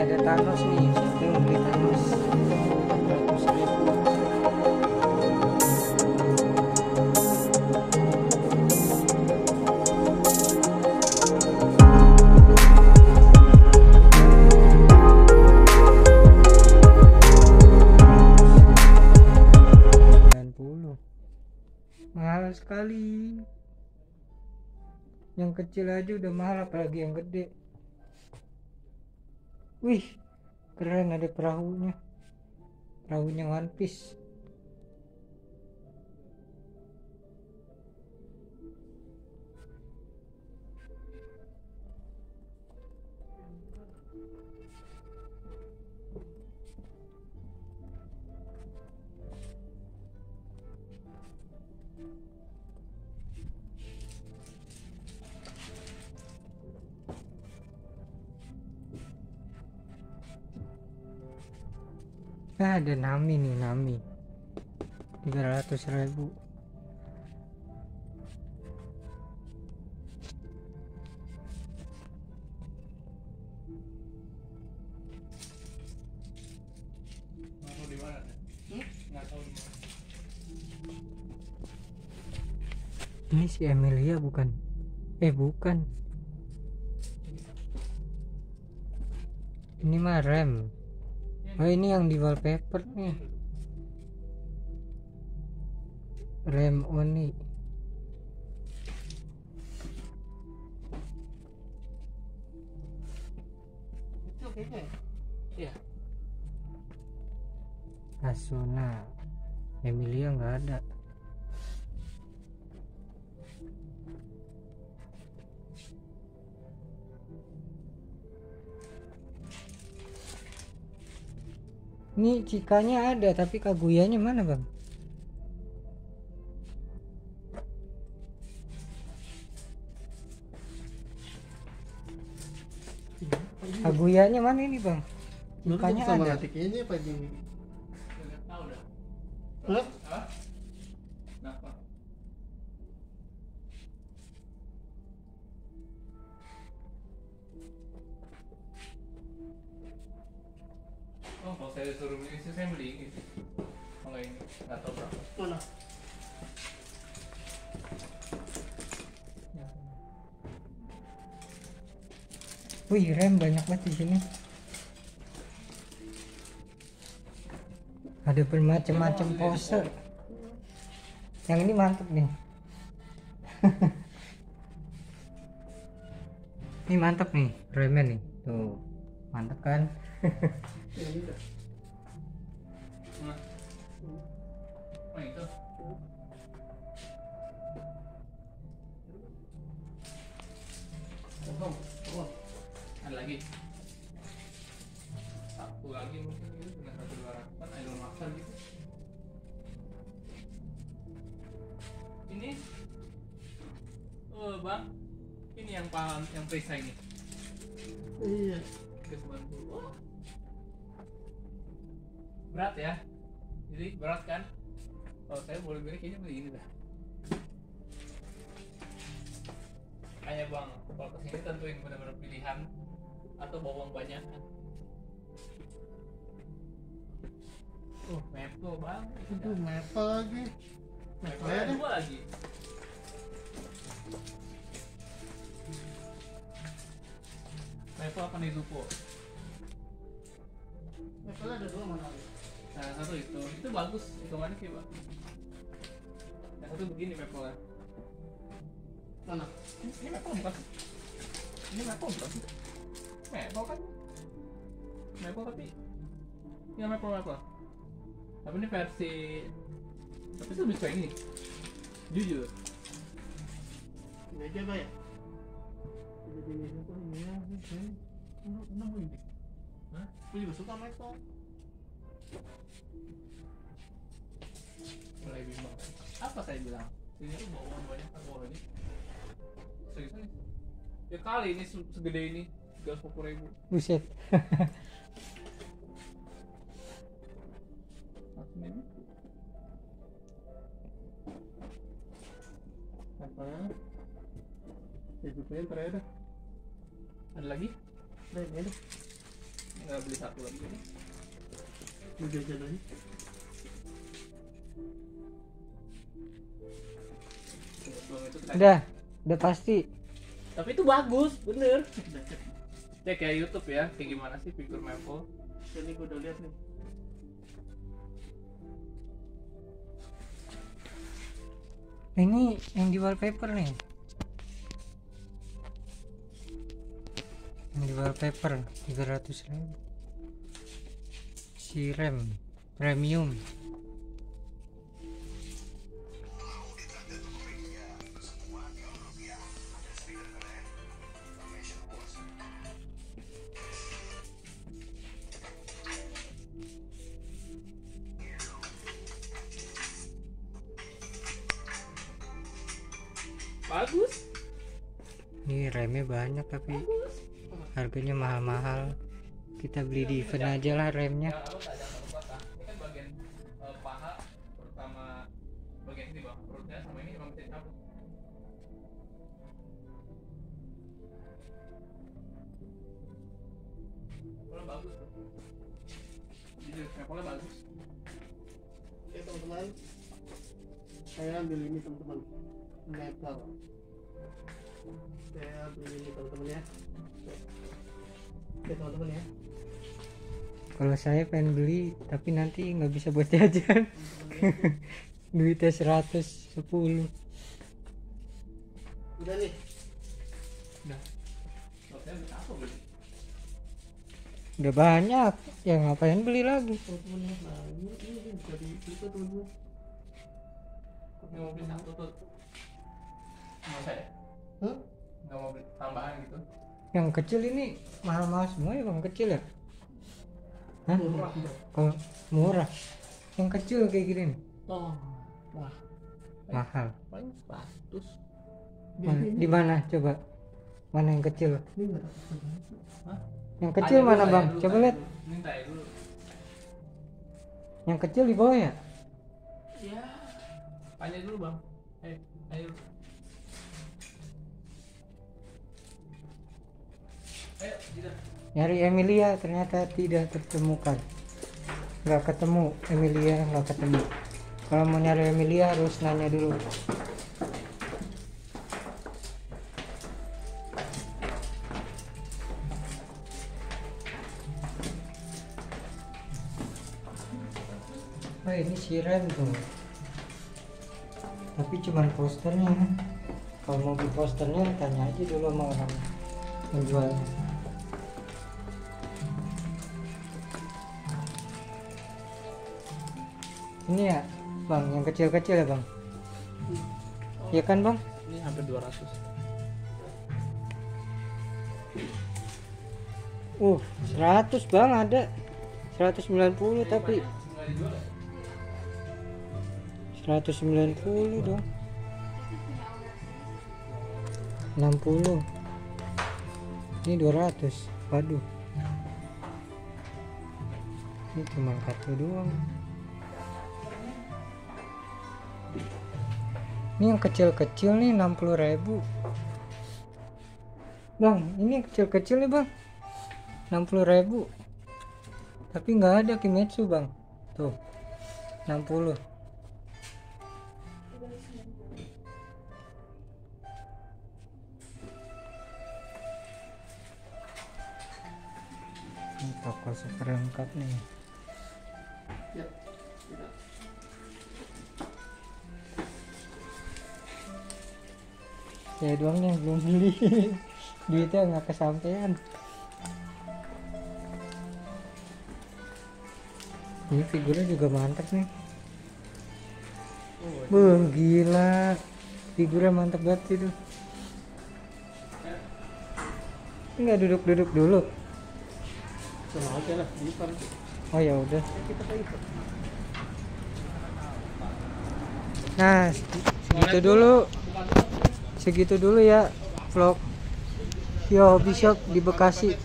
ada Thanos nih, siapa yang beli Thanos 400.000. Mahal sekali. Yang kecil aja udah mahal, apalagi yang gede. Wih, keren, ada perahunya. Perahunya One Piece. Nah, ada Nami nih, Nami 300.000. Ini si Emilia bukan? Bukan. Ini mah rem. Oh, ini yang di wallpaper nih. Rem Oni. Itu kayaknya. Iya. Asuna. Emilia nggak ada. Ini Cikanya ada, tapi Kaguyanya mana, Bang? Kaguyanya mana ini, Bang? Cikanya ada. Ini apa ini? Enggak tahu dah. Hah? Hah? Kenapa? Oh, kalau saya disuruh beli sih saya beli gitu. Kalau ini nggak tahu berapa. Mana? Wih, rem banyak banget di sini. Ada bermacam-macam pose. Yang ini mantep nih. Ini mantep nih, remnya nih. Tuh, mantep kan? Ini dah. Nah. Oh, itu. Oh. Ada lagi. Satu lagi mungkin itu dengan 1.200-an idol master gitu. Ini Bang, ini yang paham yang perisai ini. Iya. 90. Oh. Berat ya. Jadi berat kan? Kalau saya boleh beli kayaknya beli ini dah. Kayak Bang, kalau kesini tentuin benar-benar pilihan atau bawang banyak kan. Maple Bang. Itu maple lagi. Maple ada dua lagi. Maple apa nih Zuko? Maple ada dua mana? Nah, satu itu bagus, hitungannya sih Bang. Yang satu begini maple-nya. Mana? Ini maple bukan? Ini maple bukan? Maple kan? Maple tapi ini maple. Tapi ini versi, tapi itu lebih suka ini. Jujur. Ini aja Pak ya? Nemu ini. Hah? Aku juga suka maple. Mulai bimbang. Apa saya bilang? Ini tuh bawang banyak kan bawang ini. Serius nih. Ya kali ini segede ini 350.000. Buset. Langsung ini. Apa? Itu terakhir. Ada lagi? Ini. Nggak beli satu lagi ini. Mau jajan lagi. Belum itu Udah pasti. tapi itu bagus bener. Udah cek. Cek ya YouTube ya kayak gimana sih figur Maple. Ini gue udah lihat nih. Ini yang di wallpaper nih. Yang di wallpaper 300.000. Si rem premium. Bagus. Ini remnya banyak tapi harganya mahal-mahal. Kita beli di event aja lah remnya. Yang aku tak jangan lupa Kak. Ini kan bagian paha terutama bagian ini bang perutnya sama ini emang bisa dicabut. Maple bagus tuh. Jujur Maple bagus. Oke teman-teman, saya ambil ini teman-teman, Maple. Saya beli ini teman-teman ya. Oke teman-teman ya. Kalau saya pengen beli tapi nanti nggak bisa buat jajan. Duitnya 110. Udah nih. Udah. Kalau saya bisa apa beli? Udah banyak. Ya ngapain beli lagi? Teman-teman ya. Nah ini bisa itu teman-teman. Nggak mau beli satu tuh. Mau saya? Hah? Nggak mau beli tambahan gitu? Yang kecil ini mahal-mahal semua ya bang, kecil ya? Hah? Murah. Kalau murah. Yang kecil kayak gini nih. Oh, wah. Mahal. Paling 100. Di mana coba? Mana yang kecil? Ini nggak dapat. Hah? Yang kecil Tanya mana dulu, bang? tanya dulu, Coba tanya lihat. dulu. Minta ya dulu. Yang kecil di bawah ya? Ya. Tanya dulu bang. Ayo. Ayo, tidak. Nyari Emilia ternyata tidak tertemukan. Nggak ketemu Emilia, nggak ketemu. Kalau mau nyari Emilia harus nanya dulu. Oh ini si rem tuh. Tapi cuman posternya. Kalau mau beli posternya tanya aja dulu sama orang penjualnya. Ini ya bang, yang kecil-kecil ya bang? Iya kan bang? Ini hampir 200. 100 bang ada 190 tapi Nggak dijual ya? 190 dong 60 ini 200 waduh ini cuma kartu doang ini yang kecil-kecil nih 60.000 bang ini yang kecil-kecil nih bang 60.000 tapi nggak ada Kimetsu bang tuh 60 ini toko seperangkat nih Ya. Tidak. saya doang yang belum beli duitnya nggak kesampaian ini figurnya juga mantap nih gila figurnya mantap banget itu nggak duduk dulu Sama aja lah, bukan. oh ya udah Kita kayak itu. nah segitu dulu ya vlog Yo Hobby Shop di Bekasi